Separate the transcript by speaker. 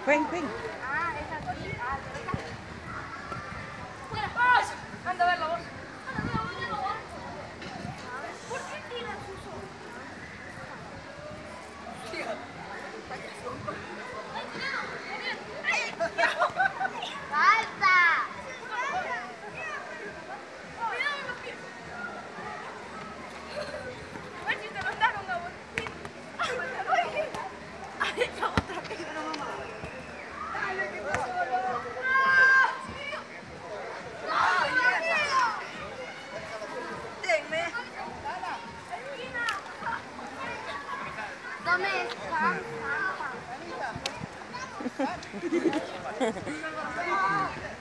Speaker 1: Ven, ven.
Speaker 2: Ah, esa sí. Ah, pero esta. Anda a ver la voz. ¿Por qué tiran sus ojos? ¡Falta! Cuidado los pies. A ver si te mandaron a vos. Ha hecho otra vez, pero mamá. Dale, que pasó. ¿Dónde está?